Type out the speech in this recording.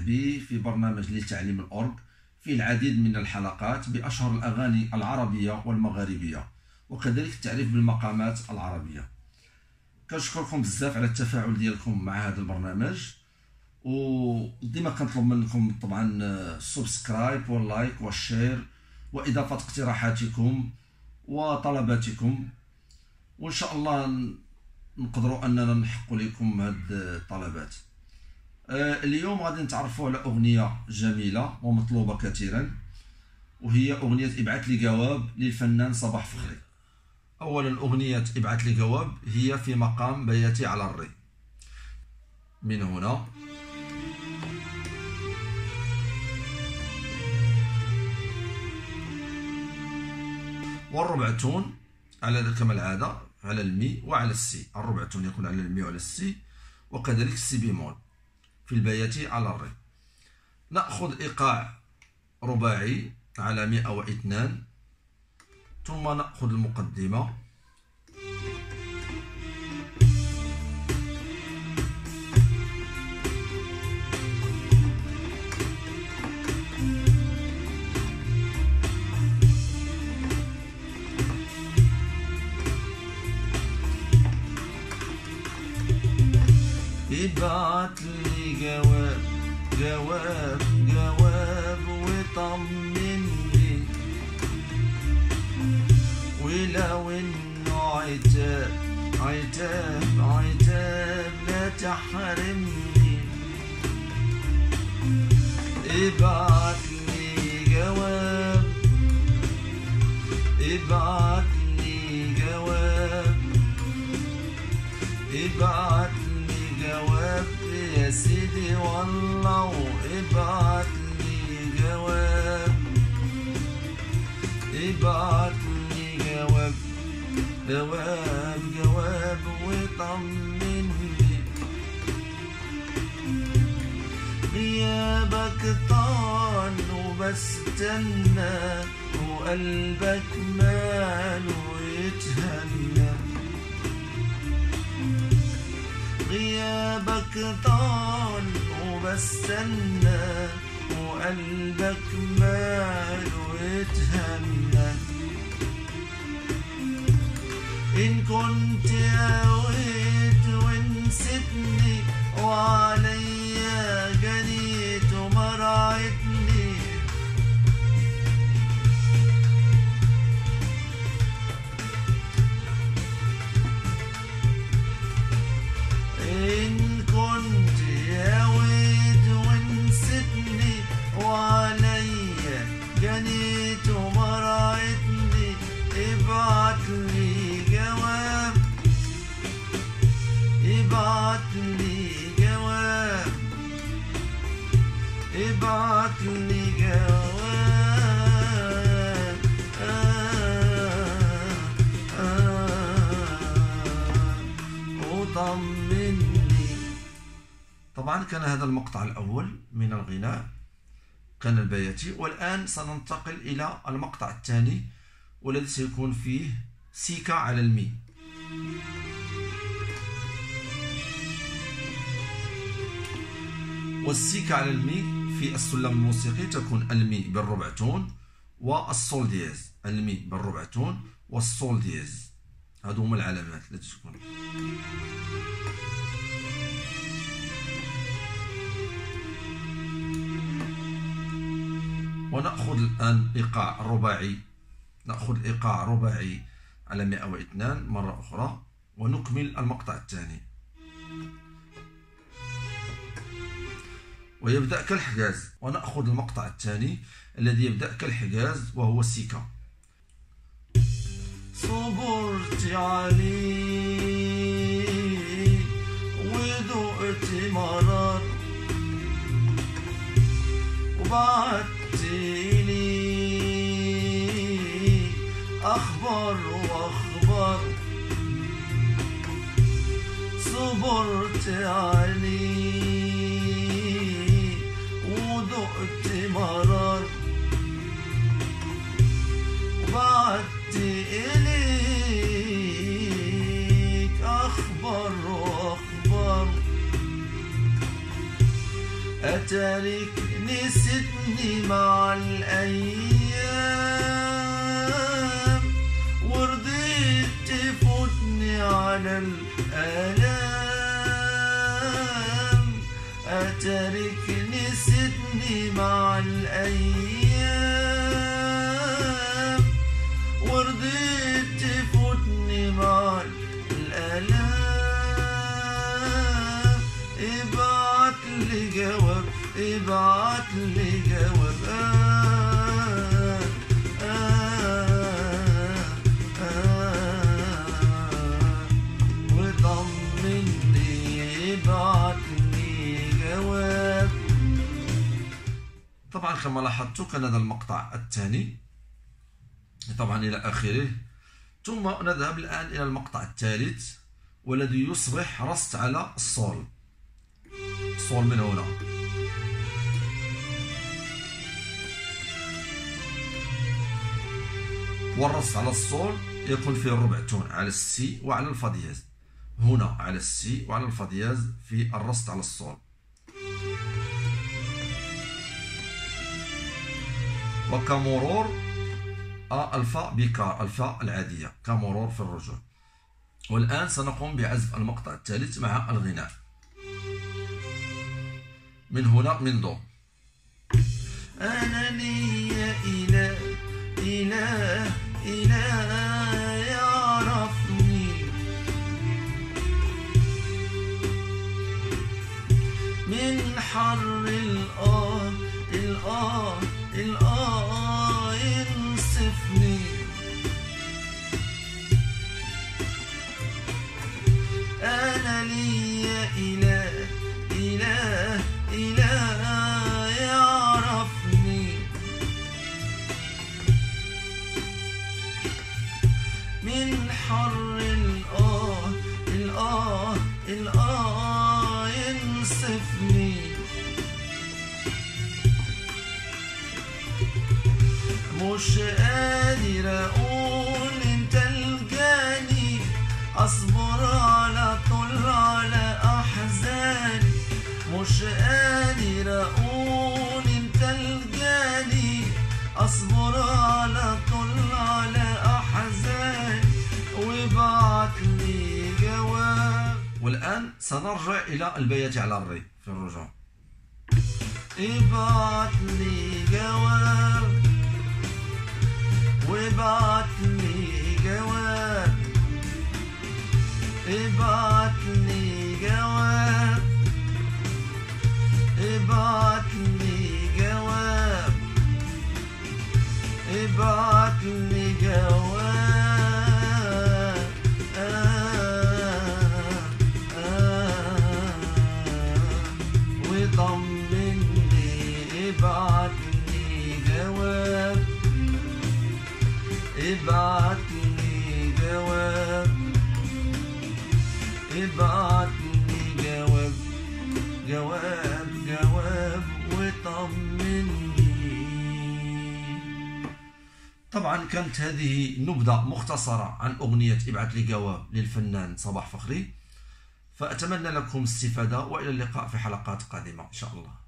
بي في برنامج لتعليم الأورج فيه العديد من الحلقات بأشهر الأغاني العربية والمغاربية وكذلك التعريف بالمقامات العربية. كنشكركم بزاف على التفاعل ديالكم مع هذا البرنامج، وديما كنطلب منكم طبعا السبسكرايب واللايك والشير وإضافة اقتراحاتكم وطلباتكم، وإن شاء الله نقدروا أننا نحقق لكم هذه الطلبات. اليوم غادي نتعرفوا على أغنية جميلة ومطلوبة كثيرا، وهي أغنية ابعث لي جواب للفنان صباح فخري. أولا أغنية ابعث لي جواب هي في مقام بياتي على الري. من هنا والربع تون على كما العادة على المي وعلى السي. الربع تون يكون على المي وعلى السي، وكذلك السي بيمول في البياتي على الري. نأخذ إيقاع رباعي على 102، ثم نأخذ المقدمة ابعت لي جواب جواب جواب وطمني، ولو انه عتاب عتاب عتاب لا تحرمني. ابعت لي جواب ابعت لي جواب ابعت جواب يا سيدي والله، وابعت لي جواب ابعت لي جواب جواب جواب وطمني. غيابك طال وبستنى وقلبك ماله يتهنى. غيابك طال وبستنى وقلبك ماله يتهنى. إن كنت هويت ونسيتني وعليا جنيت ومرعتني. إن كنت هويت ونسيتني وعليا جنيت ومرعتني. ابعت لي جواب ابعت لي جواب ابعت لي جواب وطمني. طبعا كان هذا المقطع الأول من الغناء، كان البياتي، والآن سننتقل إلى المقطع الثاني والذي سيكون فيه سيكا على المي. والسيكا على المي في السلم الموسيقي تكون المي بالربع تون والسول دياز، المي بالربع تون والسول دياز. هادو هما العلامات التي تكون. ونأخذ الآن إيقاع رباعي، نأخذ إيقاع رباعي على 102 مرة أخرى ونكمل المقطع الثاني. ويبدأ كالحجاز، ونأخذ المقطع الثاني الذي يبدأ كالحجاز وهو السيكا. صبرت عليك وذقت مرار وبعدت لي أخبار وأخبار. صبرت عليك وذقت مرار وبعدت إليك أخبار وأخبار. أتاريك نسيتني مع الأيام ورضيت تفوتني على الآلام. أتاريك نسيتني مع الأيام ورضيت تفوتني مع الآلام. ابعت لي جواب، ابعت لي جواب، وطمني، ابعت لي جواب. طبعا كما لاحظتوا كان هذا المقطع الثاني طبعا إلى آخره. ثم نذهب الآن إلى المقطع الثالث والذي يصبح رست على الصول. الصول من هنا، والرست على الصول يكون فيه الربع تون على السي وعلى الفا دياز، هنا على السي وعلى الفا دياز في الرست على الصول. وكمرور الفا بكار، الفا العادية كمرور في الرجوع. والآن سنقوم بعزف المقطع الثالث مع الغناء من هنا من دو. أنا لي إله إله إله يعرفني من حر الآه ينصفني. أنا لي إله إله إله يعرفني من حر الآه ينصفني. مش قادر أقول أنت الجاني، أصبر على طول على أحزاني. مش قادر أقول أنت الجاني، أصبر على طول على أحزاني، وابعت لي جواب. والآن سنرجع إلى البيات على الري في الرجوع. ابعت لي جواب، وابعت لي جواب، ابعت لي جواب، ابعت لي جواب، ابعت لي جواب، وطمني، ابعت لي جواب، ابعت لي جواب، ابعت لي جواب، جواب جواب وطمني. طبعا كانت هذه نبذة مختصرة عن أغنية ابعت لي جواب للفنان صباح فخري، فأتمنى لكم الاستفادة وإلى اللقاء في حلقات قادمة إن شاء الله.